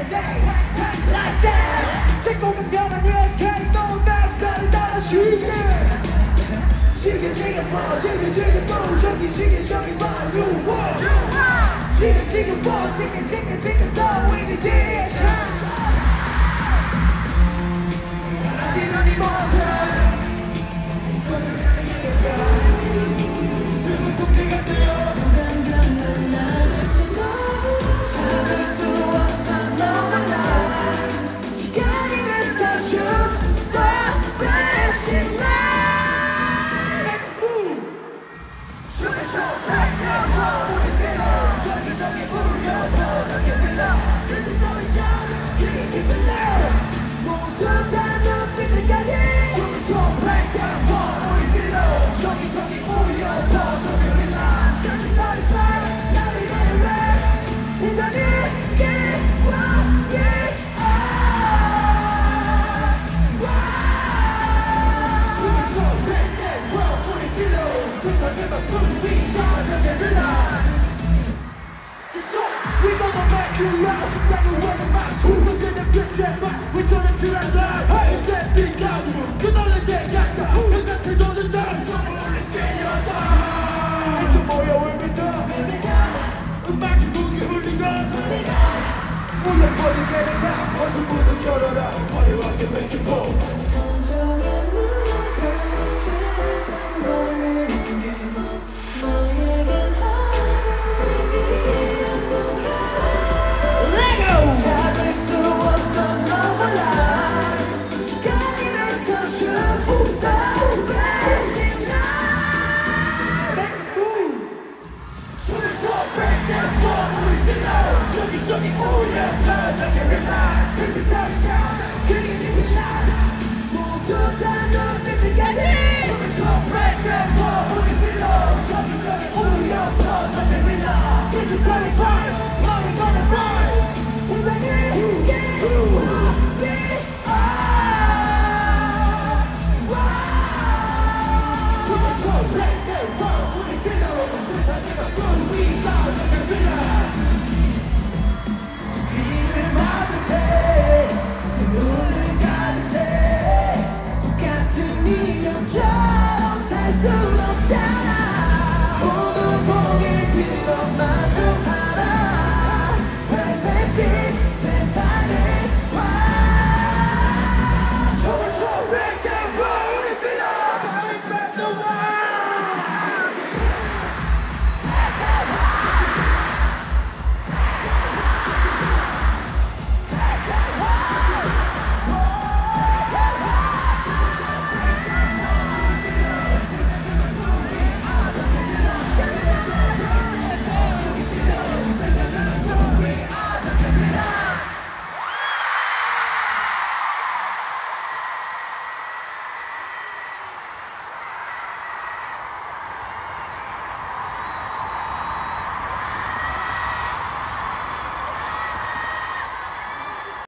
day like that 제공은 변한 ESK 또 넥스타를 따라 쉬게 지금 뭐 지금 또 저기 뭐 new world 지금 뭐 지금 또 이제 뒤에 사라지는 이 모습 숨을 통제가 되어 We gonna make you out. Take away the mask. Who's gonna get that back? We turn it to that life. Hey, it's that big guy. Can only get gas. Who's got to go to that? It's a boy with me done. 음악이 무기 훌리건. 몰래 버리 getting back. 어서 겨뤄라. 화려하게 make it go. 저기 우리의 표정이 relate 그 세상 그게 네 relate 모두 다 눈빛까지 숨을 break that wall 우리 below 저기 우리의 표정이 relate 그 세상이 fire how we gonna rise 세상이 이게 우리 숨을 break that wall 우리 below 세상이 바꾼 we got the relate 눈을 가득해 똑같은 이념처럼 살 순 없잖아